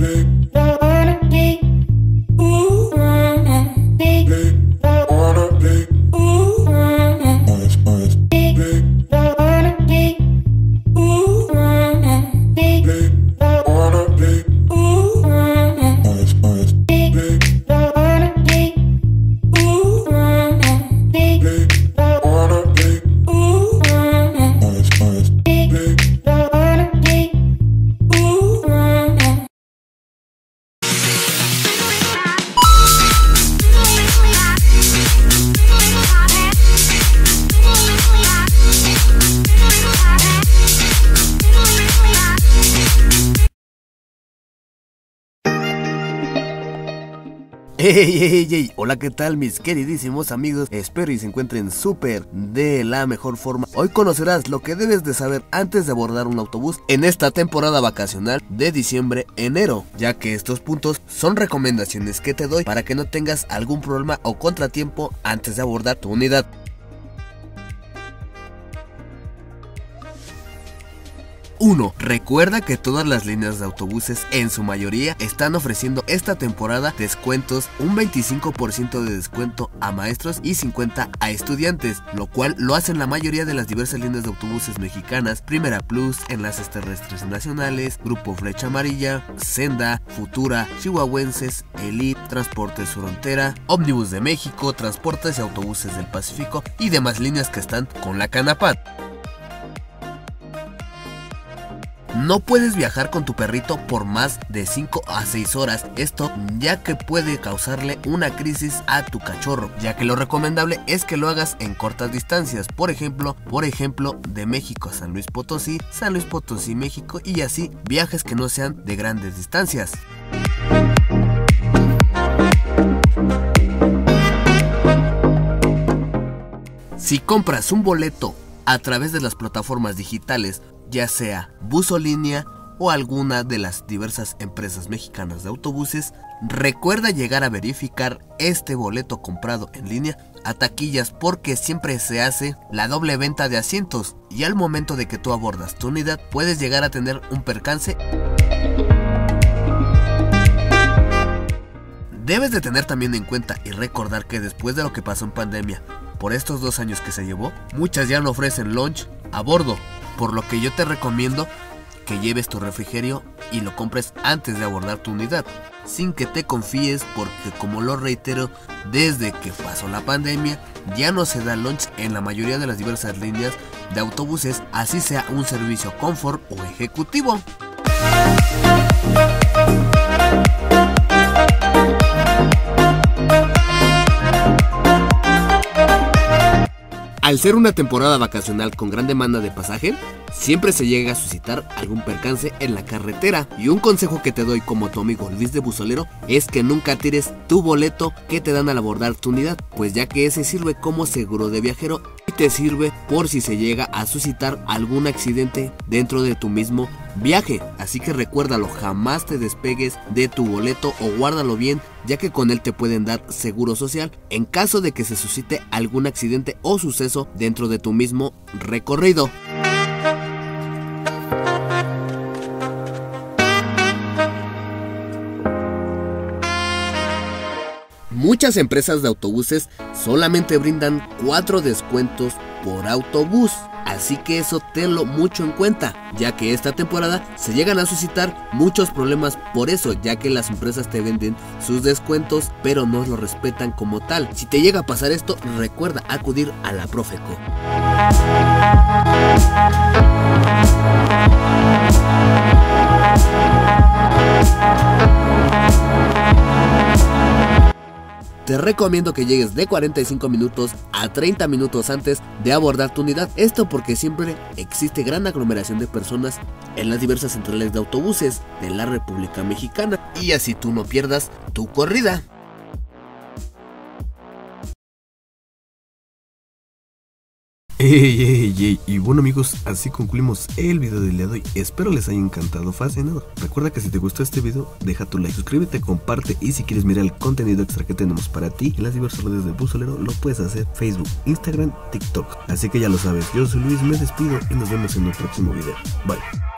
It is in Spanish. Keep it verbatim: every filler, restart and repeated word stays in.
Hey, hey, hey, hola, ¿qué tal mis queridísimos amigos? Espero y se encuentren súper de la mejor forma. Hoy conocerás lo que debes de saber antes de abordar un autobús en esta temporada vacacional de diciembre-enero, ya que estos puntos son recomendaciones que te doy para que no tengas algún problema o contratiempo antes de abordar tu unidad. uno. Recuerda que todas las líneas de autobuses en su mayoría están ofreciendo esta temporada descuentos, un veinticinco por ciento de descuento a maestros y cincuenta por ciento a estudiantes, lo cual lo hacen la mayoría de las diversas líneas de autobuses mexicanas: Primera Plus, Enlaces Terrestres Nacionales, Grupo Flecha Amarilla, Senda, Futura, Chihuahuenses, Elite, Transportes Frontera, Ómnibus de México, Transportes y Autobuses del Pacífico y demás líneas que están con la Canapat. No puedes viajar con tu perrito por más de cinco a seis horas, esto ya que puede causarle una crisis a tu cachorro, ya que lo recomendable es que lo hagas en cortas distancias, por ejemplo, por ejemplo de México a San Luis Potosí, San Luis Potosí México, y así viajes que no sean de grandes distancias. Si compras un boleto a través de las plataformas digitales, ya sea Busolínea o alguna de las diversas empresas mexicanas de autobuses, recuerda llegar a verificar este boleto comprado en línea a taquillas, porque siempre se hace la doble venta de asientos y al momento de que tú abordas tu unidad puedes llegar a tener un percance. Debes de tener también en cuenta y recordar que después de lo que pasó en pandemia, por estos dos años que se llevó, muchas ya no ofrecen lunch a bordo, por lo que yo te recomiendo que lleves tu refrigerio y lo compres antes de abordar tu unidad, sin que te confíes, porque como lo reitero, desde que pasó la pandemia ya no se da lunch en la mayoría de las diversas líneas de autobuses, así sea un servicio confort o ejecutivo. Al ser una temporada vacacional con gran demanda de pasaje, siempre se llega a suscitar algún percance en la carretera. Y un consejo que te doy como tu amigo Luis de Busolero es que nunca tires tu boleto que te dan al abordar tu unidad, pues ya que ese sirve como seguro de viajero y te sirve por si se llega a suscitar algún accidente dentro de tu mismo viaje. Así que recuérdalo, jamás te despegues de tu boleto o guárdalo bien, ya que con él te pueden dar seguro social en caso de que se suscite algún accidente o suceso dentro de tu mismo recorrido. Muchas empresas de autobuses solamente brindan cuatro descuentos por autobús, así que eso tenlo mucho en cuenta, ya que esta temporada se llegan a suscitar muchos problemas por eso, ya que las empresas te venden sus descuentos pero no lo respetan como tal. Si te llega a pasar esto, recuerda acudir a la Profeco. Te recomiendo que llegues de cuarenta y cinco minutos a treinta minutos antes de abordar tu unidad. Esto porque siempre existe gran aglomeración de personas en las diversas centrales de autobuses de la República Mexicana, y así tú no pierdas tu corrida. Hey, hey, hey, y bueno amigos, así concluimos el video del día de hoy. Espero les haya encantado, fascinado. Recuerda que si te gustó este video, deja tu like, suscríbete, comparte, y si quieres mirar el contenido extra que tenemos para ti en las diversas redes de Busolero, lo puedes hacer: Facebook, Instagram, TikTok. Así que ya lo sabes, yo soy Luis, me despido y nos vemos en el próximo video. Bye.